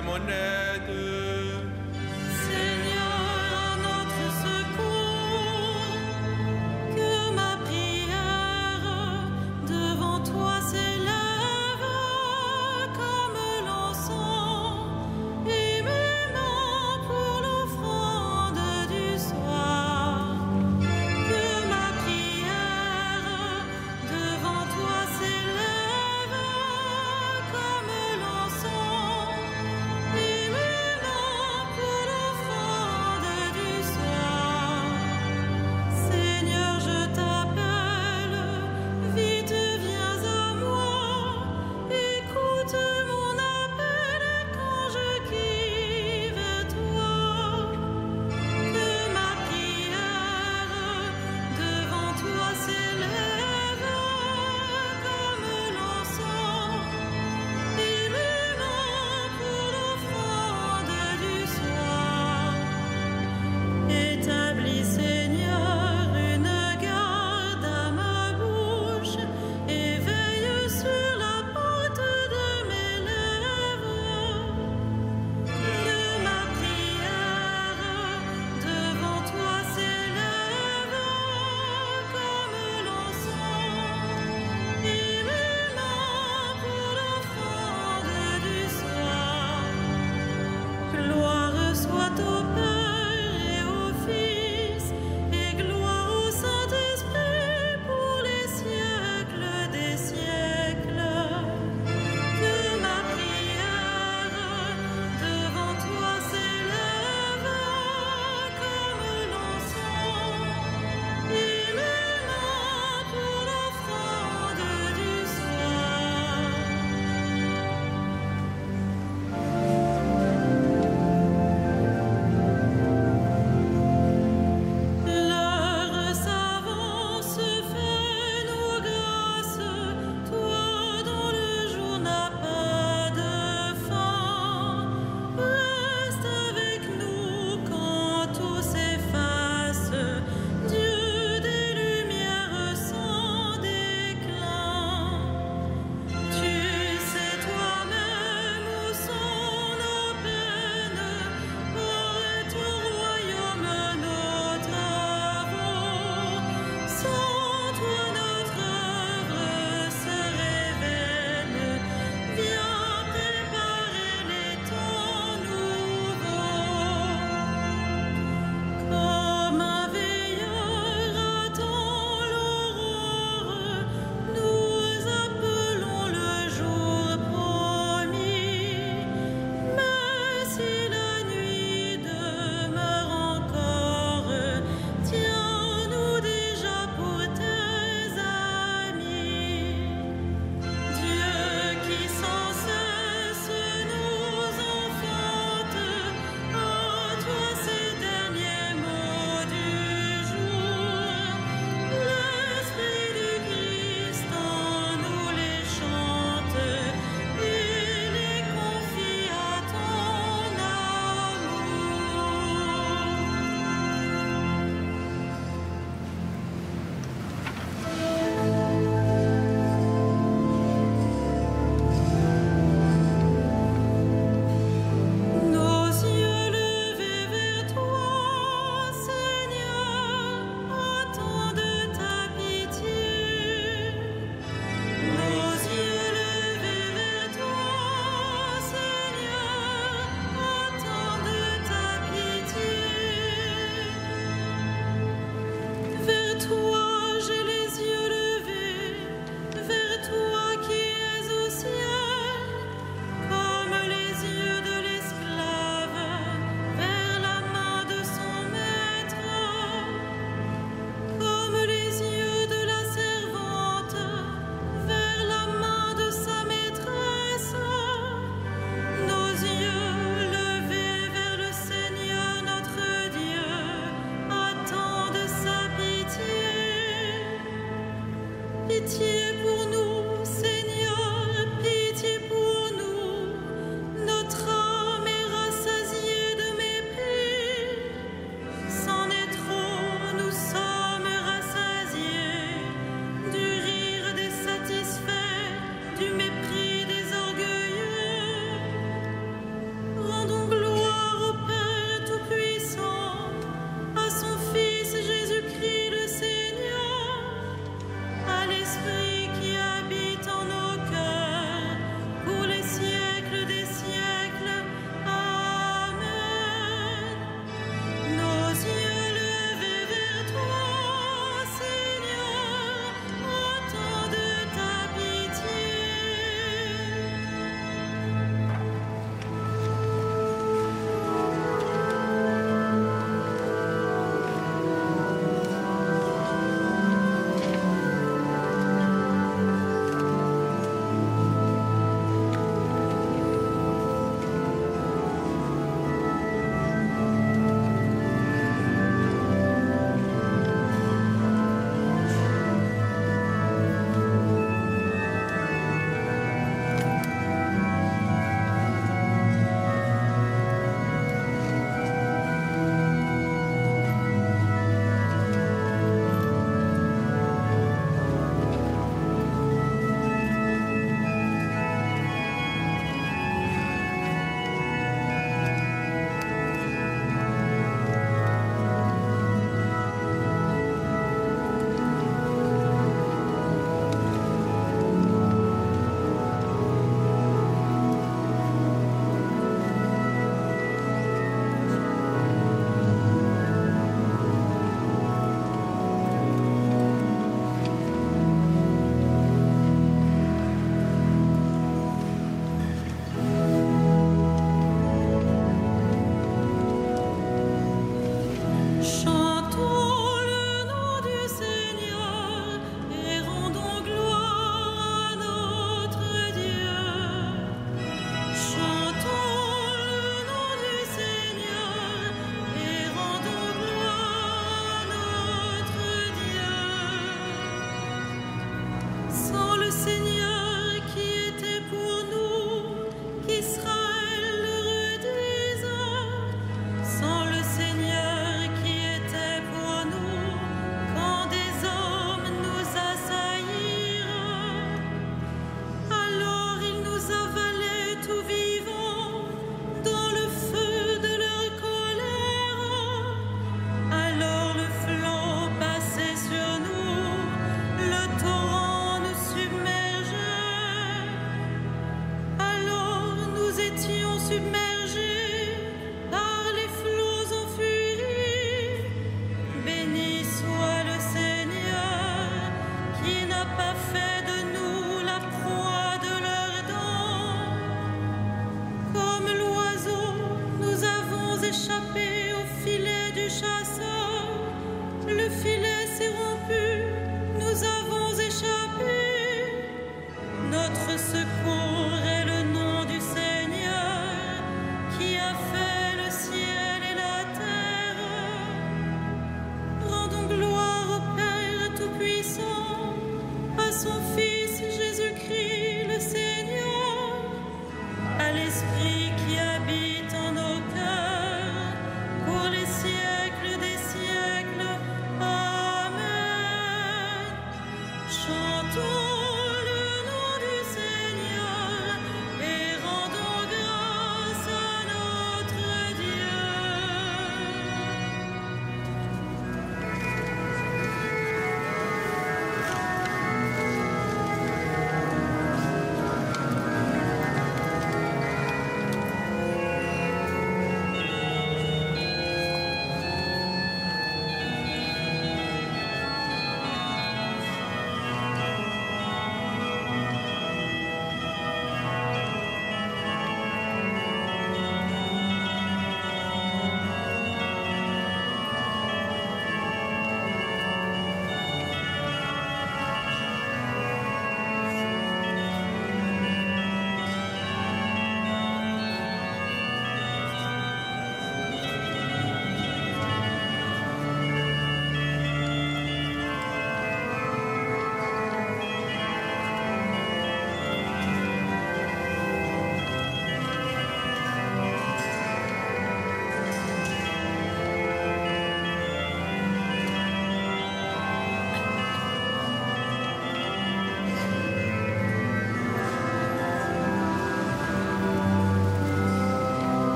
à mon aide. Seigneur, à notre secours, que ma prière devant toi s'élève comme l'encens et mes mains pour l'offrande du soir. Que ma prière devant toi s'élève comme l'encens et mes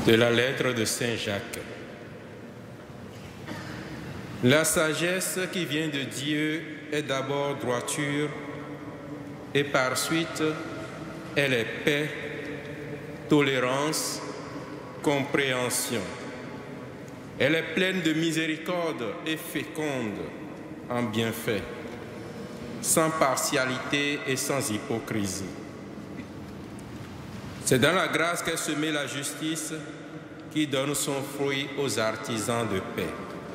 De la lettre de Saint Jacques. La sagesse qui vient de Dieu est d'abord droiture et par suite elle est paix, tolérance, compréhension. Elle est pleine de miséricorde et féconde en bienfaits, sans partialité et sans hypocrisie. C'est dans la grâce qu'est semée la justice qui donne son fruit aux artisans de paix.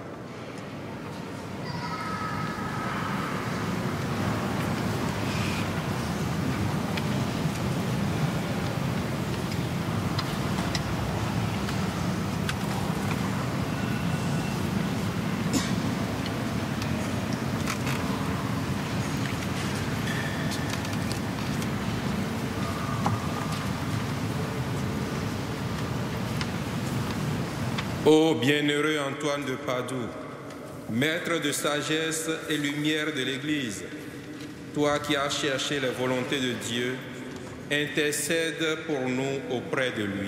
Ô bienheureux Antoine de Padoue, maître de sagesse et lumière de l'Église, toi qui as cherché la volonté de Dieu, intercède pour nous auprès de lui.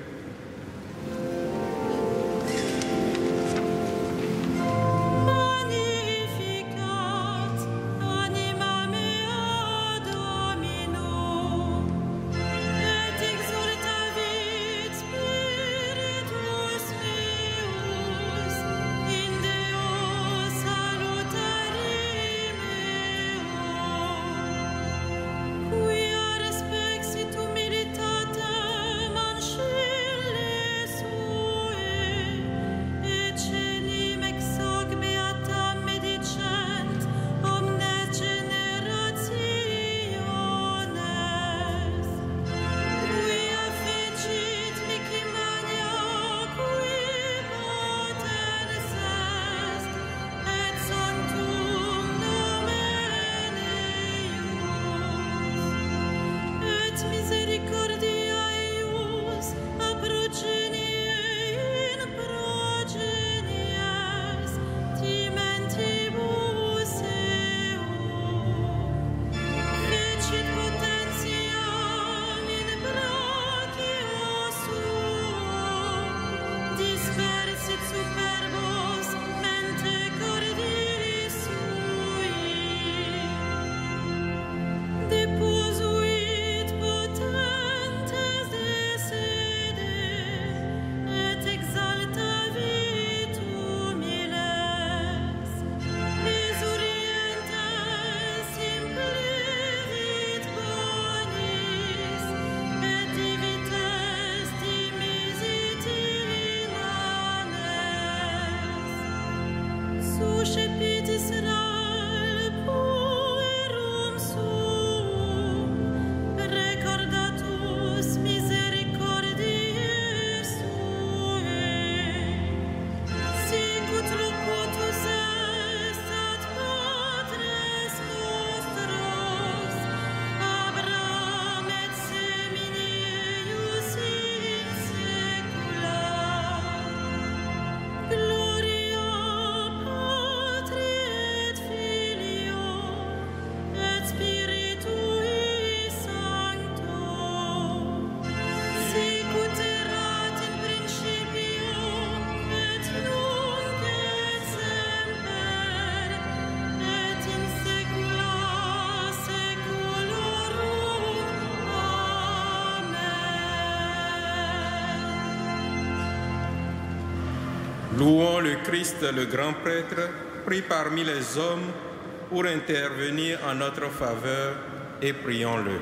Louons le Christ, le grand prêtre, pris parmi les hommes pour intervenir en notre faveur et prions-le.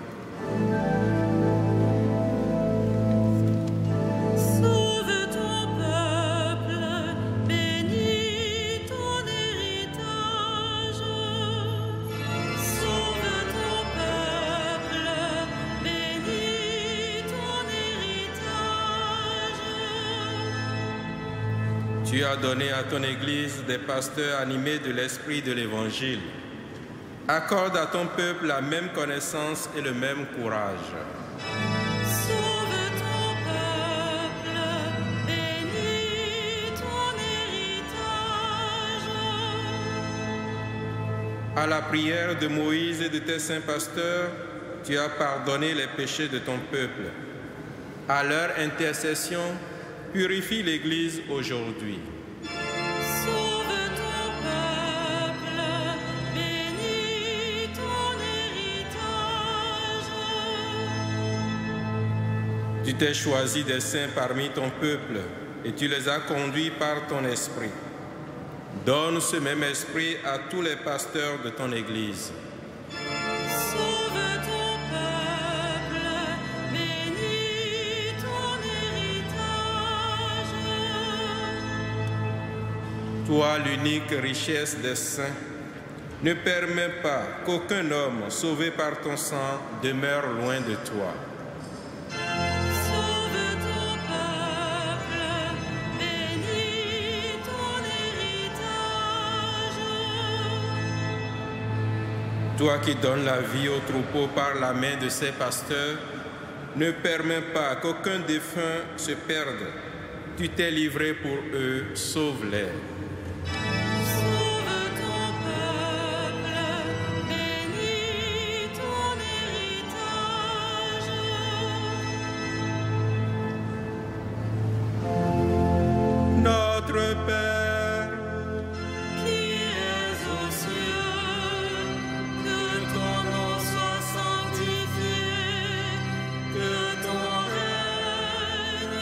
Tu as donné à ton Église des pasteurs animés de l'esprit de l'Évangile. Accorde à ton peuple la même connaissance et le même courage. Sauve ton peuple, bénis ton héritage. À la prière de Moïse et de tes saints pasteurs, tu as pardonné les péchés de ton peuple. À leur intercession, purifie l'Église aujourd'hui. Sauve ton peuple, bénis ton héritage. Tu t'es choisi des saints parmi ton peuple et tu les as conduits par ton esprit. Donne ce même esprit à tous les pasteurs de ton Église. Sauve ton peuple, bénis ton héritage. Toi, l'unique richesse des saints, ne permets pas qu'aucun homme sauvé par ton sang demeure loin de toi. Sauve ton peuple, bénis ton héritage. Toi qui donnes la vie au troupeau par la main de ses pasteurs, ne permets pas qu'aucun défunt se perde. Tu t'es livré pour eux, sauve-les. Sauve ton peuple, bénis ton héritage. Notre Père, Qui es aux cieux, que ton nom soit sanctifié, que ton règne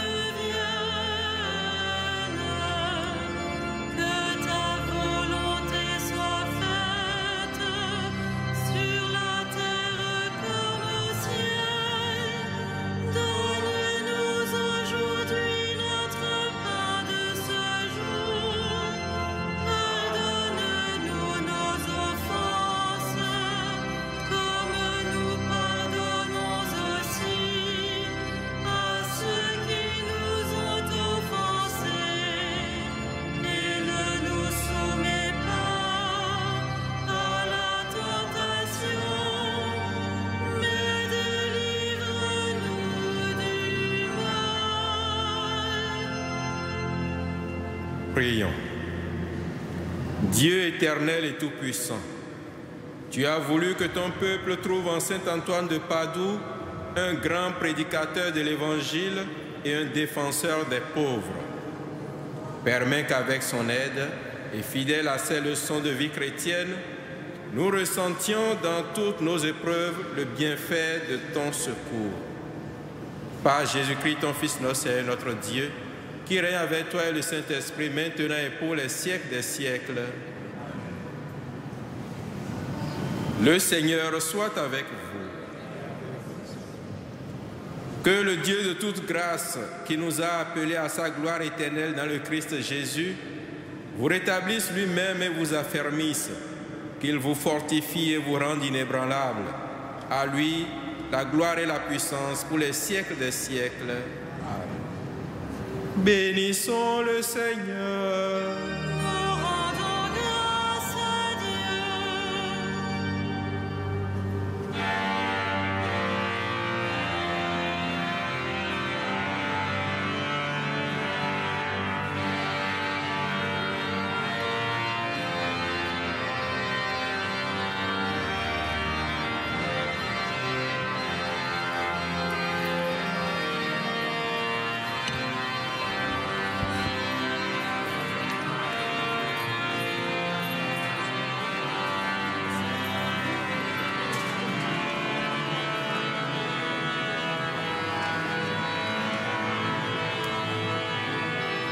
vienne, que ta volonté soit faite sur la terre comme au ciel. Donne-nous aujourd'hui notre pain de ce jour. Pardonne-nous nos offenses, comme nous pardonnons aussi à ceux qui nous ont offensés. Et ne nous soumets pas à la tentation, mais délivre-nous du mal. prions. Dieu éternel et tout-puissant, tu as voulu que ton peuple trouve en saint Antoine de Padoue un grand prédicateur de l'Évangile et un défenseur des pauvres. Permets qu'avec son aide et fidèle à ses leçons de vie chrétienne, nous ressentions dans toutes nos épreuves le bienfait de ton secours. Par Jésus-Christ, ton Fils, notre Seigneur, notre Dieu, qui règne avec toi et le Saint-Esprit, maintenant et pour les siècles des siècles. Le Seigneur soit avec vous. Que le Dieu de toute grâce, qui nous a appelés à sa gloire éternelle dans le Christ Jésus, vous rétablisse lui-même et vous affermisse, qu'il vous fortifie et vous rende inébranlable. À lui, la gloire et la puissance pour les siècles des siècles. Amen. Bénissons le Seigneur.